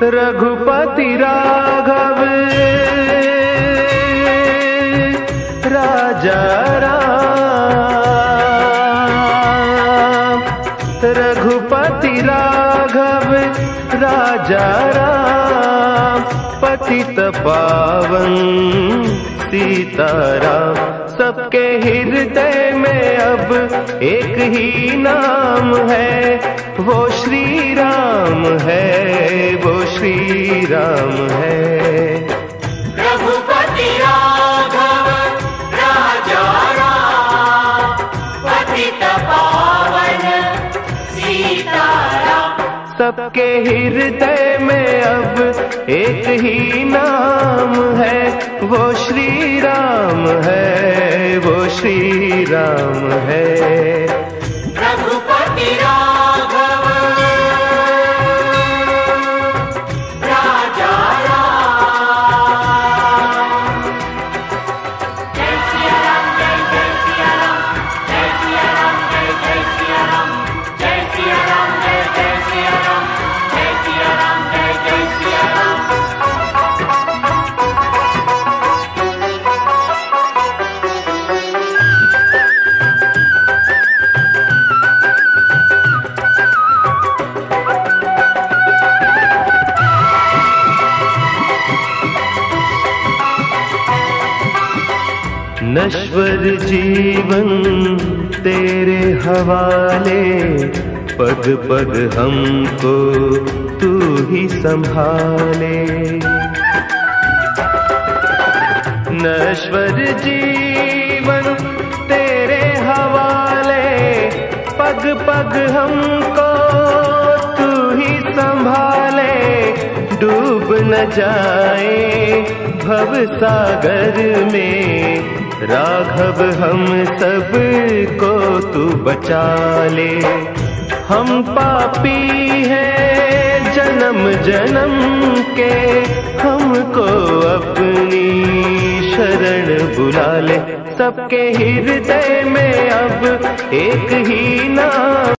रघुपति राघव राजा राम, रघुपति राघव राजा राम, पतित पावन सीताराम। सबके हृदय में अब एक ही नाम है, वो श्री राम है, वो श्री राम है। रघुपति राघव राजा राम, पतित पावन सीताराम। सबके हृदय में अब एक ही नाम है, वो श्री राम है, वो श्री राम है। रघुपति राघव राजा राम। जय सिया राम, जय जय सिया राम, जय सिया राम, जय जय सिया राम, जय सिया राम, जय जय सिया राम, जय सिया राम, जय जय सिया राम। नश्वर जीवन तेरे हवाले, पग पग हमको तू ही संभाले। नश्वर जीवन तेरे हवाले, पग पग हमको तू ही संभाले। डूब न जाए भव सागर में, राघव हम सब को तू बचा ले। हम पापी हैं जन्म जन्म के, हमको अपनी शरण बुला ले। सबके हृदय में अब एक ही नाम